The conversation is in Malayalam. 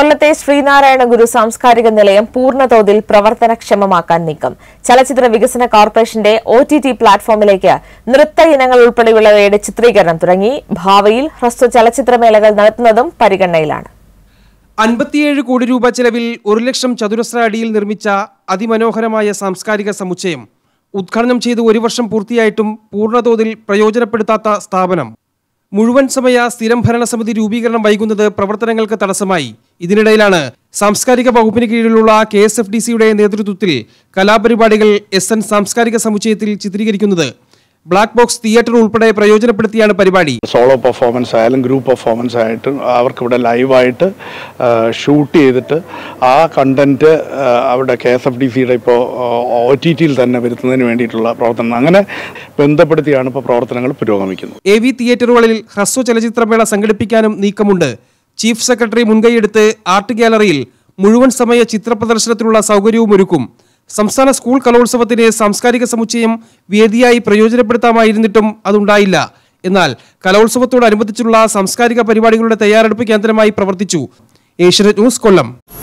കൊല്ലത്തെ ശ്രീനാരായണ ഗുരു സാംസ്കാരിക നിലയം പൂർണ്ണതോതിൽ പ്രവർത്തനക്ഷമമാക്കാൻ നീക്കം. ചലച്ചിത്ര വികസന കോർപ്പറേഷന്റെ OTT പ്ലാറ്റ്ഫോമിലേക്ക് നൃത്ത ഇനങ്ങൾ ഉൾപ്പെടെയുള്ളവയുടെ ചിത്രീകരണം തുടങ്ങി. ഭാവിയിൽ ഹ്രസ്വ ചലച്ചിത്രമേളകൾ നടത്തുന്നതും പരിഗണനയിലാണ്. 57 കോടി രൂപ ചെലവിൽ 1 ലക്ഷം ചതുരശ്ര അടിയിൽ നിർമ്മിച്ച അതിമനോഹരമായ സാംസ്കാരിക സമുച്ചയം ഉദ്ഘാടനം ചെയ്ത് 1 വർഷം പൂർത്തിയായിട്ടും പൂർണ്ണതോതിൽ പ്രയോജനപ്പെടുത്താത്ത സ്ഥാപനം. മുഴുവൻ സമയ സ്ഥിരം ഭരണസമിതി രൂപീകരണം വൈകുന്നത് പ്രവർത്തനങ്ങൾക്ക് തടസ്സമായി. ഇതിനിടയിലാണ് സാംസ്കാരിക വകുപ്പിന് കീഴിലുള്ള KSFDCയുടെ നേതൃത്വത്തിൽ കലാപരിപാടികൾ SN സാംസ്കാരിക സമുച്ചയത്തിൽ ചിത്രീകരിക്കുന്നത്. ബ്ലാക്ക് ബോക്സ് തിയേറ്റർ ഉൾപ്പെടെ പ്രയോജനപ്പെടുത്തിയാണ് പരിപാടി. സോളോ പെർഫോമൻസ് ആയാലും ഗ്രൂപ്പ് പെർഫോമൻസ് ആയിട്ട് അവർക്കിവിടെ ലൈവായിട്ട് ഷൂട്ട് ചെയ്തിട്ട് ആ കണ്ടന്റ് അവിടെ KSFDCയുടെ ഇപ്പോൾ OTTയിൽ തന്നെ വരുത്തുന്നതിന് വേണ്ടിയിട്ടുള്ള പ്രവർത്തനം അങ്ങനെ ബന്ധപ്പെടുത്തിയാണ് ഇപ്പോൾ പ്രവർത്തനങ്ങൾ പുരോഗമിക്കുന്നത്. AV തിയേറ്ററുകളിൽ ഹ്രസ്വ ചലച്ചിത്രമേള സംഘടിപ്പിക്കാനും നീക്കമുണ്ട്. ചീഫ് സെക്രട്ടറി മുൻകൈയെടുത്ത് ആർട്ട് ഗാലറിയിൽ മുഴുവൻ സമയ ചിത്ര പ്രദർശനത്തിനുള്ള സൗകര്യവും ഒരുക്കും. സംസ്ഥാന സ്കൂൾ കലോത്സവത്തിന് സാംസ്കാരിക സമുച്ചയം വേദിയായി പ്രയോജനപ്പെടുത്താമായിരുന്നിട്ടും അതുണ്ടായില്ല. എന്നാൽ കലോത്സവത്തോടനുബന്ധിച്ചുള്ള സാംസ്കാരിക പരിപാടികളുടെ തയ്യാറെടുപ്പ് കേന്ദ്രമായി പ്രവർത്തിച്ചു. ഏഷ്യാനെറ്റ് ന്യൂസ്, കൊല്ലം.